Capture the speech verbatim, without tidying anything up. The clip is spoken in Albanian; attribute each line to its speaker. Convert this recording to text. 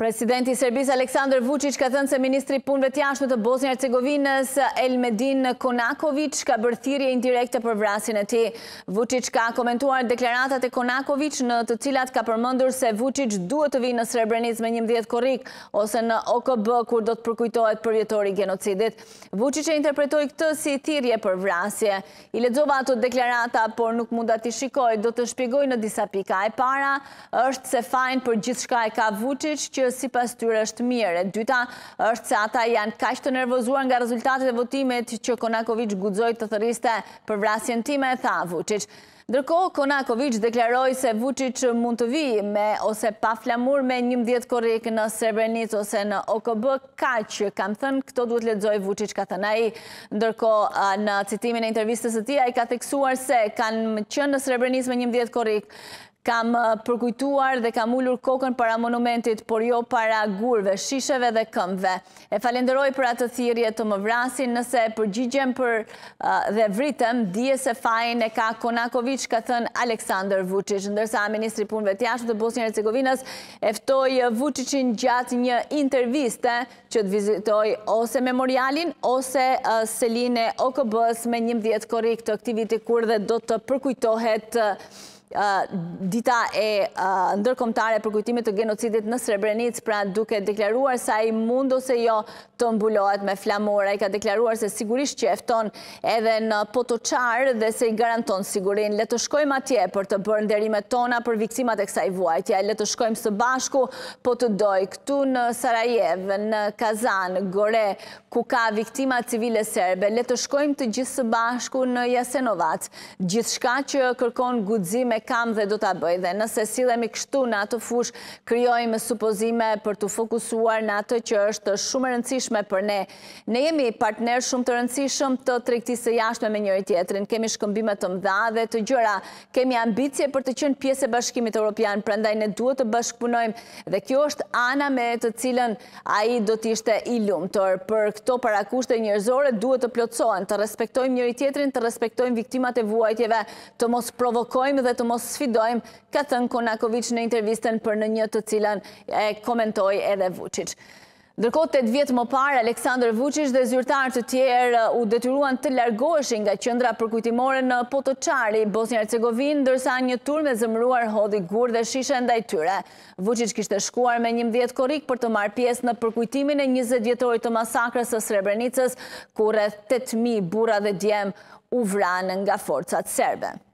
Speaker 1: Presidenti i Serbisë Aleksandar Vučić ka thënë se ministri i punëve të jashtme të Bosnjë e Hercegovinës Elmedin Konaković ka bërë thirrje indirekte për vrasjen e tij. Vučić ka komentuar deklaratat e Konaković në të cilat ka përmendur se Vučić duhet të vinë në Srebrenic me njëmbëdhjetë korrik ose në O K B kur do të përkujtohet përvjetori i genocidit. Vučić e interpretoi këtë si thirrje për vrasje. I lexova ato deklarata, por nuk mund ta shikoj, do të shpjegoj në disa pika. E para është se fajin për gjithçka e ka Vučić që sipas tyre është mirë. E dyta është se ata janë kaq të nervozuar nga rezultatet e votimit që Konaković guxoi të thërriste për vrasjen time, tha Vučić. Ndërkohë, Konaković deklaroi se Vučić mund të vijë me ose pa flamur me njëmbëdhjetë korrik në Srebrenic ose në O K B, kaq kam thënë, këto duhet lexoj Vučić, ka thënë ai. Ndërkohë, në citimin e intervistës së tij, ai ka theksuar se kanë qenë në Srebrenic me njëmbëdhjetë korrik. Kam përkujtuar dhe kam ulur kokën para monumentit, por jo para gurve, shisheve dhe këmbëve. E falenderoj për atë thirrje të më vrasin, nëse përgjigjem për uh, dhe vritem, dije se fajin e ka Konaković, ka thënë Aleksandar Vučić, ndërsa ministri i punëve të jashtme të Bosnjë e Hercegovinës e ftoi Vučićin gjatë një interviste që të vizitoj ose memorialin ose uh, selin e O K B-s me njëmbëdhjetë korrik të këtij viti kur dhe do të përkujtohet uh, Uh, dita e uh, ndërkombëtare për kujtimit të genocidit në Srebrenic, pra duke deklaruar se ai mund ose jo të mbulohet me flamur. Ai ka deklaruar se sigurisht që efton edhe në Potočar dhe se i garanton sigurinë. Le të shkojmë atje për të bërë nderimet tona për viktimat e kësaj vuajtje. Le të shkojmë së bashku, po të doj këtu në Sarajevo, në Kazan, Gore, ku ka viktima civile serbe. Le të shkojmë të gjithë së bashku në Jasenovac. Gjithçka që kërkon guxim kam dhe do ta bëj, dhe nëse sillemi kështu në atë fush, krijojmë supozime për të fokusuar në atë që është shumë e rëndësishme për ne. Ne jemi partner shumë të rëndësishëm të tregtisë së jashtme me njëri tjetrin, kemi shkëmbime të mëdha dhe të gjëra, kemi ambicie për të qenë pjesë e Bashkimit Evropian, prandaj ne duhet të bashkëpunojmë dhe kjo është ana me të cilën ai do të ishte i lumtur. Për këto parakushte njerëzore duhet të plotësohen, të respektojmë njëri tjetrin, të respektojmë viktimat e vuajtjeve, të mos provokojmë dhe të mos sfidojmë, ka thënë Konaković në intervistën për në një të cilën e komentoi edhe Vučić. Ndërkohë, tetë vjet më parë, Aleksandar Vučić dhe zyrtarë të tjerë u detyruan të largoheshin nga qendra përkujtimore në Potočar i Bosnjë e Hercegovinë, ndërsa një turm e zemëruar hodhi gur dhe shishe ndaj tyre. Vučić kishte shkuar me njëmbëdhjetë korrik për të marrë pjesë në përkujtimin e njëzet vjetorit të masakrës së Srebrenicës, ku rreth tetë mijë burra dhe djem u vranë nga forcat serbe.